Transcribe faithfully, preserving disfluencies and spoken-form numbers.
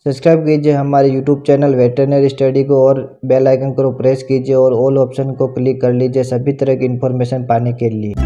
Subscribe कीजिए हमारे YouTube channel veterinary study को और बेल आइकन को प्रेस कीजिए और ऑल ऑप्शन को क्लिक कर लीजिए सभी तरह की इन्फॉर्मेशन पाने के लिए।